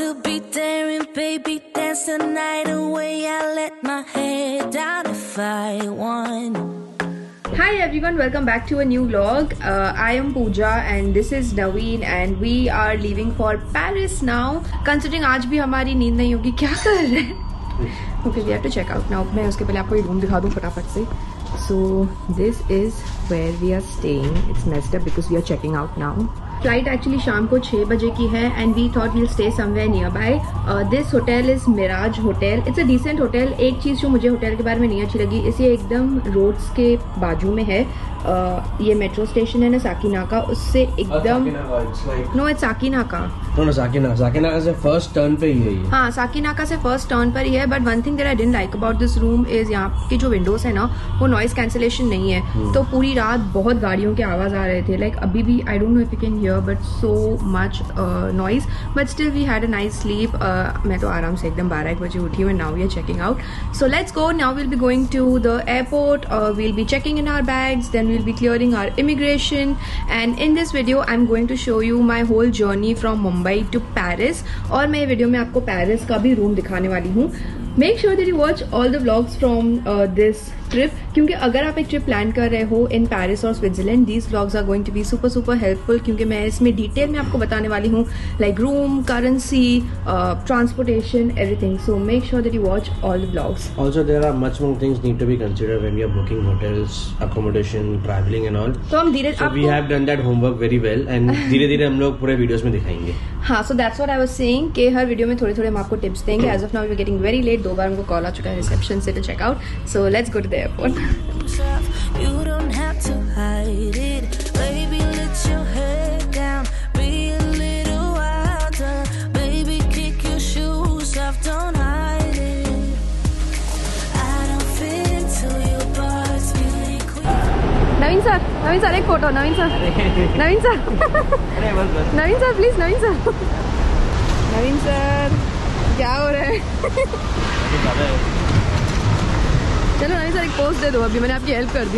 to be daring, baby, dance the night away. I let my hair down if I want. Hi everyone, welcome back to a new vlog. I am Pooja and this is Naveen and we are leaving for Paris now. Considering आज भी हमारी नींद नहीं होगी, क्या कर रहे हैं? Okay, we have to check out now. मैं उसके पहले आपको ये रूम दिखा दूँ फटाफट से. So this is where we are staying. It's messed up because we are checking out now. Flight actually शाम को 6 बजे की है and we thought we'll stay somewhere nearby. This hotel is Mirage hotel. It's a decent hotel. एक चीज़ जो मुझे hotel के बारे में नहीं अच्छी लगी, इसे एकदम रोड्स के बाजू में है. ये मेट्रो स्टेशन है ना साकिनाका, उससे एकदम no it's Sakinaka. No Sakinaka से फर्स्ट टर्न पे ही है ये. हाँ, साकिनाका से फर्स्ट टर्न पर ही है. But one thing that I didn't like about this room is यहाँ की जो विंडोज है ना, वो नॉइज कैंसिलेशन नहीं है. तो पूरी रात बहुत गाड़ियों के आवाज आ रहे थे. लाइक अभी भी I don't know if you can hear but so much noise. But still we had a nice sleep. मैं तो आराम से एकदम 12-1 बजे उठी हूँ and now we are checking out. So let's go. Now will be going to the airport. We'll be checking in our bags, then we'll be clearing our immigration, and in this video I'm going to show you my whole journey from Mumbai to Paris. और मैं video में आपको Paris का भी room दिखाने वाली हूँ. Make sure that you watch all the vlogs from this trip, क्योंकि अगर आप एक ट्रिप प्लान कर रहे हो इन पेरिस और Switzerland, these vlogs are going to be super helpful, क्योंकि मैं इसमें डिटेल में आपको बताने वाली हूँ like room, currency, transportation, everything. So make sure that you watch all the vlogs. Also there are much more things need to be considered when you are booking hotels, accommodation, traveling and all. तो हम धीरे we have done that homework very well and धीरे हम लोग पूरे videos में दिखाएंगे. हाँ, so that's what I was saying कि हर वीडियो में थोड़े हम आपको टिप्स देंगे. As of now we are getting very late. 2 बार हमको कॉल आ चुका है रिसेप्शन से to check out. So let's go to the airport. You don't have to hide it, baby. Let your head down, be a little wilder, baby. Kick your shoes off, don't hide it. I don't fit into your parts, beauty queen. Naveen sir एक photo. Naveen sir please. Naveen sir क्या हो रहा है? चलो नवीन sir एक post दे दो. अभी मैंने आपकी हेल्प कर दी.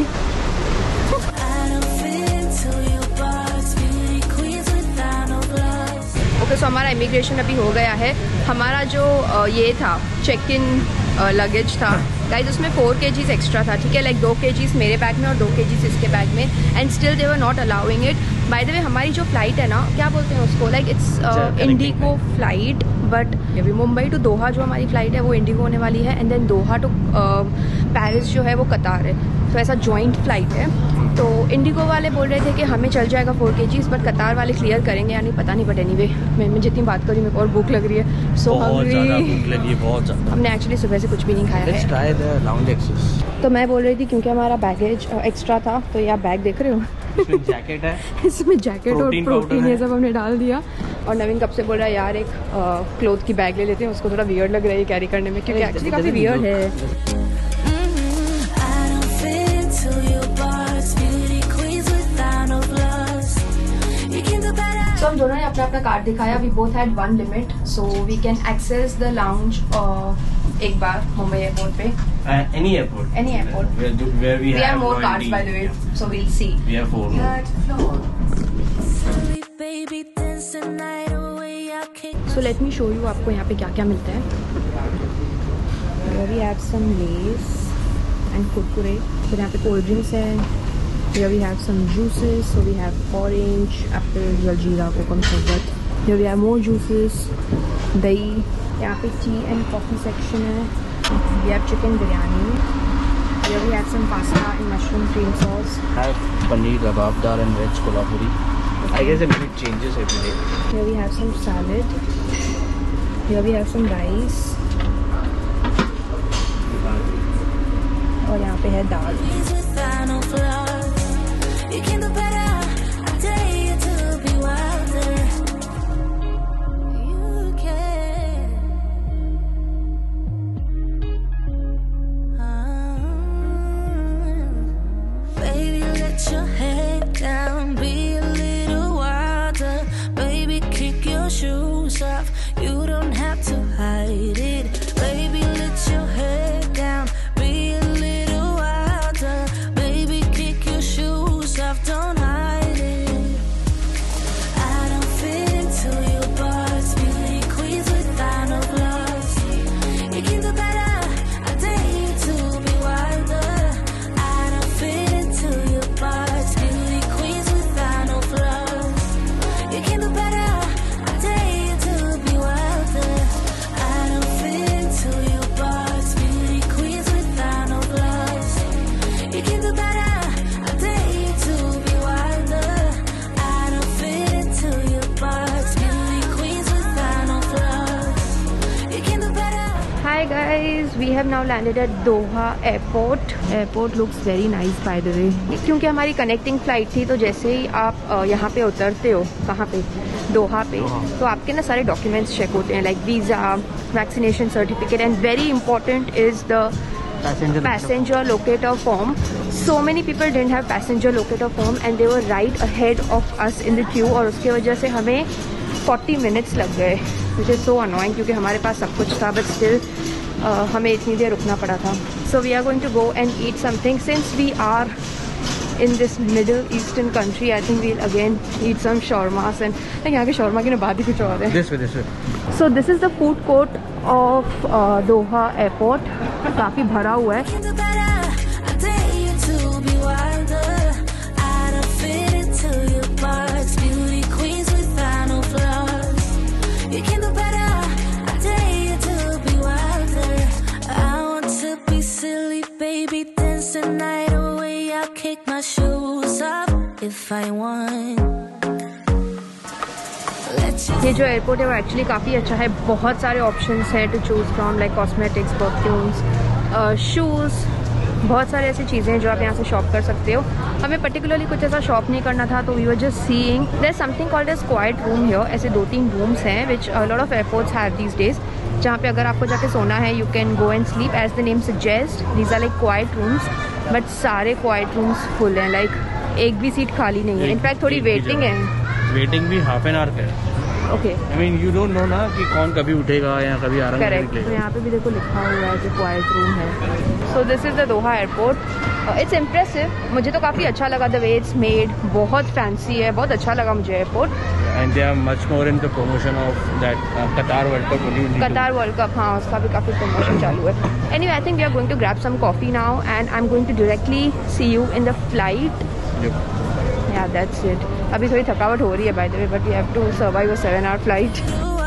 ओके, सो हमारा इमिग्रेशन अभी हो गया है. हमारा जो ये था चेक इन लगेज था गाइज, उसमें 4 kgs एक्स्ट्रा था. ठीक है, लाइक 2 kgs मेरे बैग में और 2 kgs इसके बैग में. And still they were not allowing it. By the way हमारी जो फ्लाइट है ना, क्या बोलते हैं उसको, like it's IndiGo flight. But अभी मुंबई टू दोहा जो हमारी फ्लाइट है वो इंडिगो होने वाली है. And then Doha to Paris जो है वो कतार है. तो ऐसा जॉइंट फ्लाइट है. तो इंडिगो वाले बोल रहे थे कि हमें चल जाएगा 4 kgs, बट कतार वाले क्लियर करेंगे या नहीं पता नहीं. बट एनीवे मैं जितनी बात करी मेरे को और भूख लग रही है. सो हमने एक्चुअली सुबह से कुछ भी नहीं खाया है. तो मैं बोल रही थी क्योंकि हमारा बैगेज एक्स्ट्रा था. तो ये आप बैग देख रहे हो, इसमें जैकेट है. इसमें जैकेट और प्रोटीन ये सब हमने डाल दिया. और नवीन कब से बोल रहा है यार एक क्लोथ की बैग ले लेते हैं. उसको थोड़ा वियर्ड लग रहा है कैरी करने में, क्योंकि एक्चुअली काफ़ी वियर्ड है. तो हम दोनों ने अपना कार्ड दिखाया. We both had 1 limit, so we can access the lounge एक बार मुंबई एयरपोर्ट पे. Any airport. Where we have more cards by the way, so we'll see. We have 4 more. So let me show you आपको यहाँ पे क्या क्या मिलता है. Here we have some Lays and Kurkure. फिर यहाँ पे कोल्ड ड्रिंक्स है. Here we have some juices. So we have orange, apple, jaljeera, kokum sharbat. Here we have more juices. दही. यहाँ पे tea and coffee section है. We have chicken biryani. Here we have some pasta and mushroom cream sauce. I have paneer kababdar and veg kolhapuri. Okay. I guess it changes every day. Here we have some salad. Here we have some rice. और यहाँ पे है दाल. Your head down, be a little wilder, baby. Kick your shoes off. You don't have to hide it, baby. Let your head down, be a little wilder, baby. Kick your shoes off. Don't we have now landed at Doha airport. Airport looks very nice by the way. क्योंकि हमारी connecting flight थी तो जैसे ही आप यहाँ पे उतरते हो, कहाँ पे, दोहा पे, तो आपके ना सारे डॉक्यूमेंट्स चेक होते हैं, like visa, vaccination certificate, and very important is the passenger locator form. So many people didn't have passenger locator form and they were right ahead of us in the queue, और उसके वजह से हमें 40 minutes लग गए, which is so annoying क्योंकि हमारे पास सब कुछ था, but still हमें इतनी देर रुकना पड़ा था. So we are going to go and eat something. Since we are in this Middle Eastern country, I think we'll again eat some shawarmas, and यहाँ के shawarma की ना बात ही कुछ और है. This way. So this is the food court of Doha airport. काफी भरा हुआ है. ये जो एयरपोर्ट है वो एक्चुअली काफ़ी अच्छा है. बहुत सारे ऑप्शंस हैं to choose from, like cosmetics, perfumes, shoes, बहुत सारे ऐसी चीज़ें हैं जो आप यहाँ से शॉप कर सकते हो. हमें पर्टिकुलरली कुछ ऐसा शॉप नहीं करना था, तो we were just seeing. There is something called as quiet room here. ऐसे 2-3 रूम्स हैं which lot of airports have these days, जहाँ पे अगर आपको जाके सोना है you can go and sleep. As the name suggest, these are like quiet rooms, but सारे क्वाइट रूम्स फुल हैं. लाइक एक भी सीट खाली नहीं है. इनफैक्ट थोड़ी वेटिंग है. वेटिंग भी हाफ एन आवर का है. Okay, I mean you don't know ना कि कौन कभी उठेगा या कभी आराम करेक्ट. तो यहाँ पे भी देखो लिखा हुआ है कि क्वाइट रूम है. So this is the Doha airport. It's impressive. मुझे तो काफ़ी अच्छा लगा द वे इट्स मेड. बहुत फैंसी है, बहुत अच्छा लगा मुझे airport. And they are much more in the promotion of that Qatar World Cup. Qatar World Cup, हाँ, उसका भी काफ़ी प्रमोशन चालू है. Anyway, I think we are going to grab some coffee now and I am going to directly C you in the flight. Yeah, that's it. अभी थोड़ी थकावट हो रही है by the way, but we have to survive a 7-hour flight.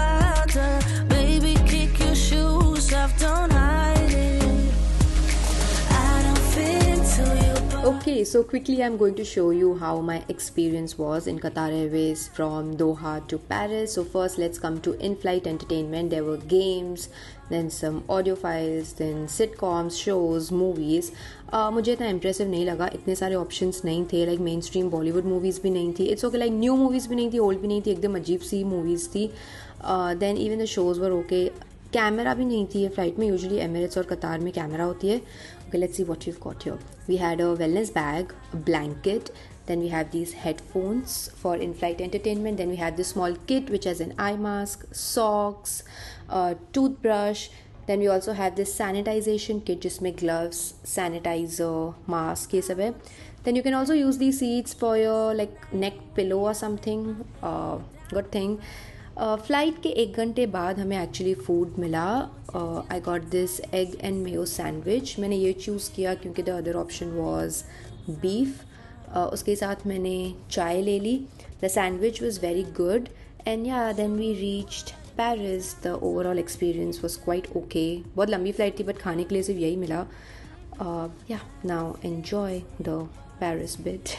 Okay, so quickly I'm going to show you how my experience was in Qatar Airways from Doha to Paris. So first let's come to in-flight entertainment. There were games, then some audio files, then sitcoms, shows, movies. मुझे इतना impressive नहीं लगा. इतने सारे options नहीं थे. Like mainstream Bollywood movies भी नहीं थी. It's okay, like new movies भी नहीं थी, ओल्ड भी नहीं थी, एकदम अजीब सी मूवीज़ थी. Then even the shows were okay. Camera भी नहीं थी ये फ्लाइट में. यूजुअली एमिरेट्स और कतार में कैमरा होती है. Okay, let's see what we've got here. We had a wellness bag, a blanket, then we have these headphones for in-flight entertainment, then we had this small kit which has an eye mask, socks, toothbrush, then we also have this sanitization kit जिसमें gloves, sanitizer, mask, ये सब है. Then you can also use these seats for your like neck pillow or something. Good thing. Flight के 1 घंटे बाद हमें actually food मिला. I got this egg and mayo sandwich. मैंने ये चूज़ किया क्योंकि the other option was beef. उसके साथ मैंने चाय ले ली. The sandwich was very good and yeah then we reached Paris. The overall experience was quite okay. बहुत लंबी फ्लाइट थी बट खाने के लिए सिर्फ यही मिला. Yeah now enjoy the Paris bit.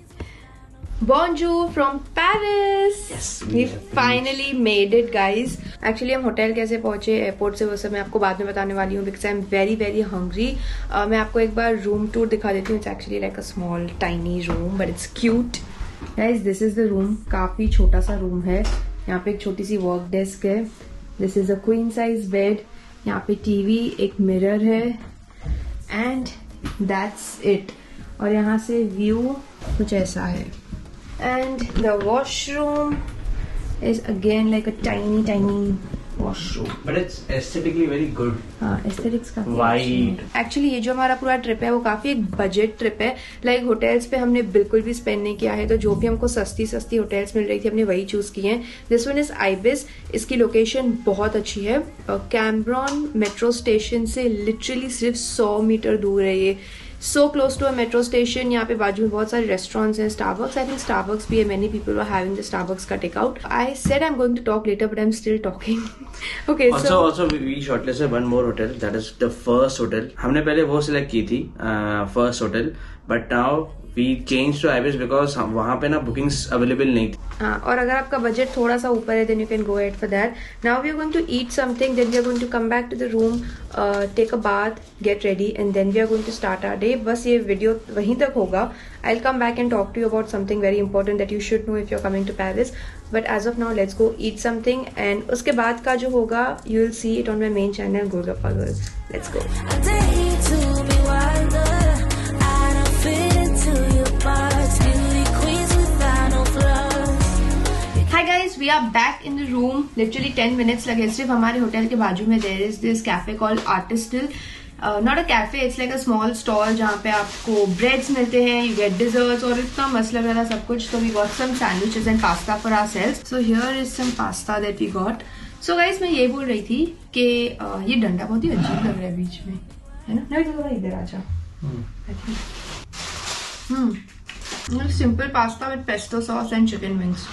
Bonjour from Paris. Yes, we finally made it, guys. Actually हम होटल कैसे पहुंचे एयरपोर्ट से वो सब मैं आपको बाद में बताने वाली हूँ because I'm very very hungry. मैं आपको एक बार रूम टूर दिखा देती हूँ. It's actually like a small tiny room but it's cute. Guys, this is the room. काफी छोटा सा रूम है. यहाँ पे एक छोटी सी वर्क डेस्क है. This is a queen size bed. यहाँ पे टीवी, एक मिरर है and that's it. और यहाँ से व्यू कुछ ऐसा है. And the washroom is again like a tiny washroom. But it's aesthetically very good. हाँ, aesthetics काफी Wide. Actually ये जो हमारा पूरा ट्रिप है वो काफी एक बजट ट्रिप है. लाइक होटल्स पे हमने बिल्कुल भी स्पेंड नहीं किया है. तो जो भी हमको सस्ती होटल्स मिल रही थी हमने वही चूज किए हैं. This one is Ibis. इसकी लोकेशन बहुत अच्छी है. कैम्ब्रॉन मेट्रो स्टेशन से लिटरली सिर्फ 100 मीटर दूर है ये. So close to a metro station. यहाँ पे बाजू में बहुत सारे restaurants हैं. Starbucks, I think Starbucks भी है. Many people were having the Starbucks का takeout. I said I'm going to talk later, but I'm still talking. Okay. Also we shortlisted one more hotel. That is the first hotel. हमने पहले वो select की थी first hotel, but now we change to Ibis because वहाँ पे ना bookings available नहीं थी. हाँ, और अगर आपका बजट थोड़ा सा ऊपर है then you can go at for that. Now we are going to eat something, then we are going to come back to the room, take a bath, get ready and then we are going to start our day. बस ये video वहीं तक होगा. I will come back and talk to you about something very important that you should know if you are coming to Paris. But as of now let's go eat something and उसके बाद का जो होगा you will see it on my main channel Golgappa girl. Let's go. Hi guys, we are back in the room. Literally 10 minutes लगे सिर्फ हमारे hotel के बाजू में. There is this cafe called Artistil. Not a cafe, it's like a small stall जहाँ पे आपको breads मिलते हैं, you get desserts और इतना मस्त लग रहा था सब कुछ. So we got some sandwiches and pasta for ourselves. So here is some pasta that we got. So guys, मैं ये बोल रही थी कि ये डंडा बहुत ही अजीब लग रहा है बीच में, है ना? नहीं तो थोड़ा इधर आ जा. Simple pasta with pesto sauce and chicken wings.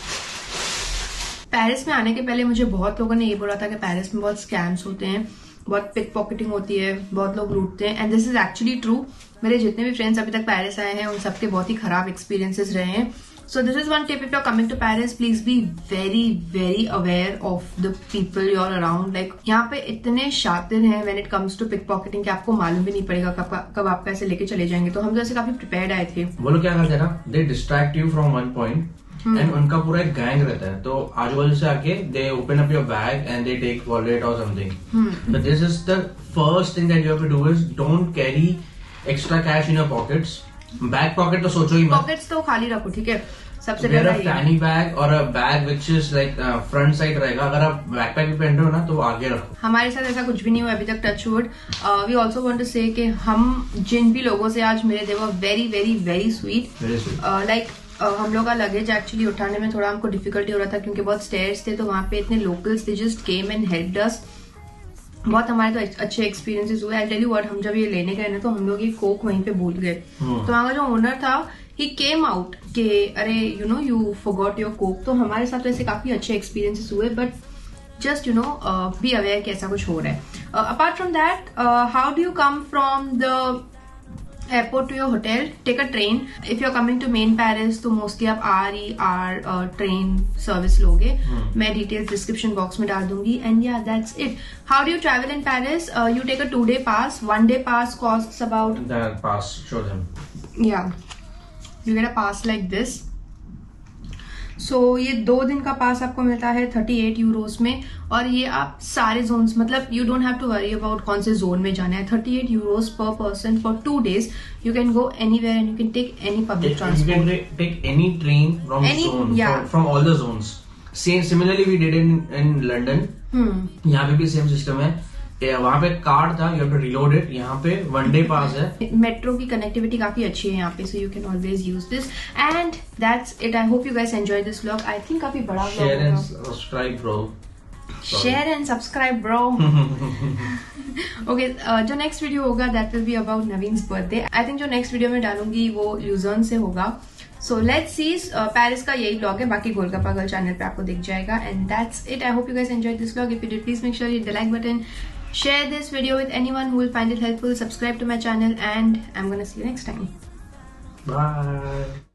Paris में आने के पहले मुझे बहुत लोगों ने ये बोला था कि पेरिस में बहुत स्कैम्स होते हैं, बहुत पिक पॉकेटिंग होती है, बहुत लोग लूटते हैं. And this is actually true. मेरे जितने भी फ्रेंड्स अभी तक पेरिस आए हैं उन सबके बहुत ही खराब एक्सपीरियंसेस रहे हैं. So this is one tip if you're coming to Paris, please be very very aware of the people you're around. Like यहाँ पे इतने शातिर हैं when it comes to pickpocketing कि आपको मालूम भी नहीं पड़ेगा कब आपका ऐसे लेके चले जाएंगे. तो हम तो ऐसे काफी प्रिपेयर्ड आए थे. वो लोग क्या करते हैं ना, they distract you from one point and उनका पूरा एक गैंग रहता है. तो आजू बाजू से आके they open up your bag and they take wallet or something. So this is the first thing that you have to do is don't carry extra cash in your pockets. Back pocket तो सोचो ही मत. Pockets तो खाली रखो, ठीक है. सबसे पहले फैनी बैग और bag which is like front side रहेगा. अगर आप बैकपैक भी पहन रहे हो ना तो आगे रखो. हमारे साथ ऐसा कुछ भी नहीं हुआ अभी तक, touch wood. We also want to say कि हम जिन भी लोगों से आज मिले थे वो very very very sweet. Like हम लोग का लगेज एक्चुअली उठाने में थोड़ा हमको डिफिकल्टी हो रहा था क्योंकि बहुत स्टेयर्स थे. तो वहां पे इतने लोकल्स थे just came and helped us. बहुत हमारे तो अच्छे एक्सपीरियंसेस हुए. आई टेल यू व्हाट, हम जब ये लेने गए ना तो हम लोग ये कोक वहीं पे भूल गए. तो वहां का जो ओनर था ही केम आउट कि अरे you know you forgot your coke. तो हमारे साथ तो ऐसे काफी अच्छे एक्सपीरियंसेस हुए. But just you know be aware कि ऐसा कुछ हो रहा है. Apart from that, how do you come from the airport to your hotel? Take a train. If you are coming to main Paris तो मोस्टली आप RER train service लोगे. मैं डिटेल्स डिस्क्रिप्शन बॉक्स में डाल दूंगी. And yeah that's it. How do you travel in Paris? You take a 2-day pass. 1-day pass costs about that pass, show them. Yeah, you get a pass like this. सो ये 2 दिन का पास आपको मिलता है 38 यूरोस में. और ये आप सारे जोन्स, मतलब you don't have to worry about कौन से जोन में जाना है. 38 euros per person for 2 days. You can go anywhere and you can take any public transport. You can take any train from zone, from all the zones. Similarly we did in London. यहाँ पे भी same system है. वहाँ पे card था, you have to reload it. यहाँ पे 1-day पास है. मेट्रो की कनेक्टिविटी काफी अच्छी है यहाँ पे, so you can always use this. And that's it. I hope you guys enjoy this vlog. I think काफी बड़ा व्लॉग होगा. Share and subscribe bro. Share and subscribe bro. Okay, जो नेक्स्ट वीडियो होगा that will be about Naveen's birthday. I think जो next video में डालूंगी वो ल्यूजर्न से होगा. So let's see. पेरिस का यही ब्लॉग है, बाकी गोलगप्पा गर्ल चैनल पे आपको दिख जाएगा. And that's it. I hope you guys enjoy this vlog. If you did please make sure hit the like button. Share this video with anyone who will find it helpful. Subscribe to my channel and I'm gonna see you next time. Bye.